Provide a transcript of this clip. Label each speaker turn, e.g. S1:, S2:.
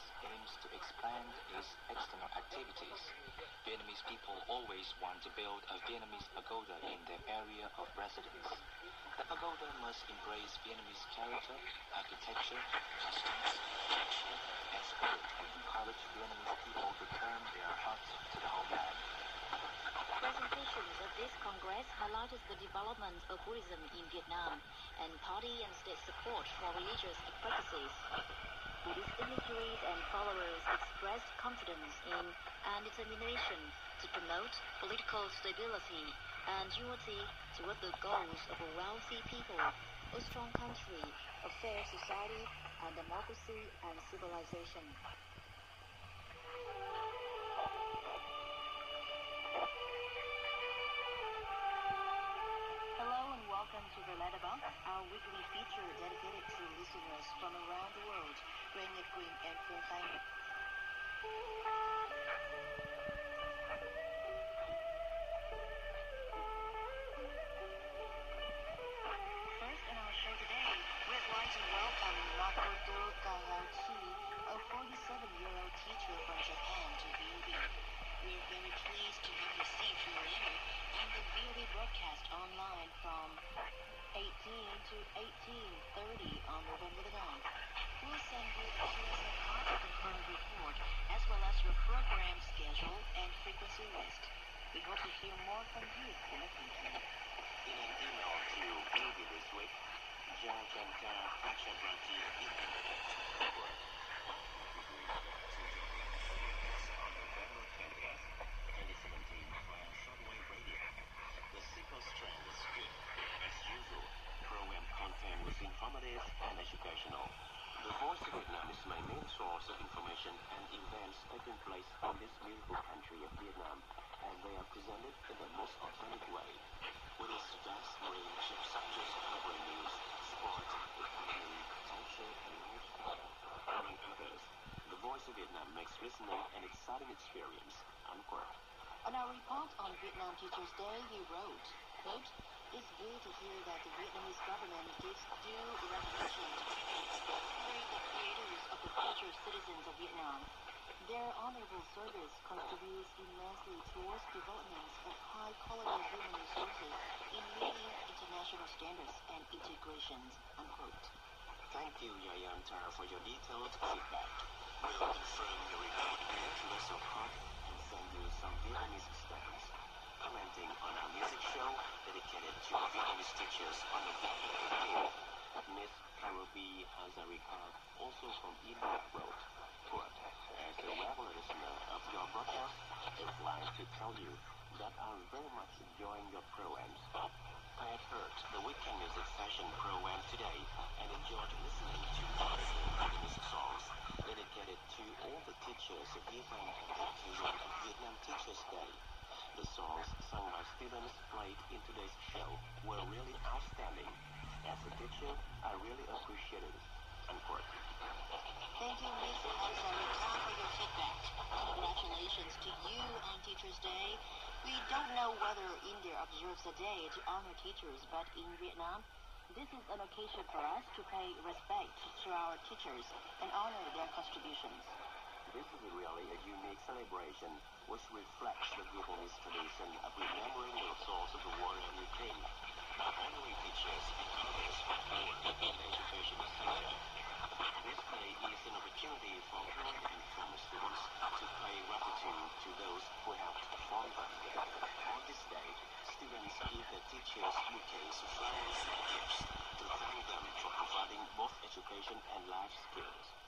S1: government aims to expand its external activities. Vietnamese people always want to build a Vietnamese pagoda in their area of residence. The pagoda must embrace Vietnamese character, architecture, customs, culture, and spirit, and encourage Vietnamese people to turn their hearts to the homeland.
S2: Presentations of this Congress highlighted the development of Buddhism in Vietnam and party and state support for religious practices. Buddhist dignitaries and followers expressed confidence in and determination to promote political stability and unity toward the goals of a wealthy people, a strong country, a fair society, and democracy and civilization. Welcome to Relatable, our weekly feature dedicated to listeners from around the world, bringing it green and fun. First on our show today, we'd like to welcome Makoto Kawauchi, a 47-year-old teacher from Japan, to VOV. We're very pleased to have received your letter on the VOV broadcast online from 18 to 18:30 on November the 9th. We'll send you a copy of the current report, as well as your program schedule and frequency list. We hope to hear more from you in the future.
S3: In an email to VOV this week, John Chanka Pachabrati informative and educational. The Voice of Vietnam is my main source of information and events taking place in this beautiful country of Vietnam, and they are presented in the most authentic way. With its vast range of subjects covering news, sport, economy, culture, and lifestyle, among others, the Voice of Vietnam makes listening an exciting experience. Unquote.
S2: On our report on Vietnam Teachers' Day, we wrote, quote, "It's good to hear that the Vietnamese government gives due recognition to especially the creators of the future citizens of Vietnam. Their honorable service contributes immensely towards development of high-quality human resources in meeting international standards and integrations." Unquote.
S3: Thank you, Yayantar, for your detailed feedback. We'll confirm your report to us of heart and send you some Vietnamese stamps. Commenting on our music show dedicated to Vietnamese teachers on November 18th, Miss Carol B. Hazarika, also from India, wrote, quote, "As a regular listener of your broadcast, I'd like to tell you that I'm very much enjoying your programs. I have heard the weekend music session program today and enjoyed listening to wonderful Vietnamese songs dedicated to all the teachers of Vietnam on the occasion of Vietnam Teachers' Day. The songs sung by students played in today's show were really outstanding. As a teacher, I really appreciate it." Unquote.
S2: Thank you, Ms. Hazarika, for your feedback. Congratulations to you on Teachers' Day. We don't know whether India observes a day to honor teachers, but in Vietnam, this is an occasion for us to pay respect to our teachers and honor their contributions.
S3: This is really a unique celebration which reflects the Vietnamese tradition of remembering the source of the water we drink by honoring teachers and others who work in the educational sector. This day is an opportunity for current and former students to pay gratitude to those who have formed them. On this day, students give their teachers bouquets of flowers and gifts to thank them for providing both education and life skills.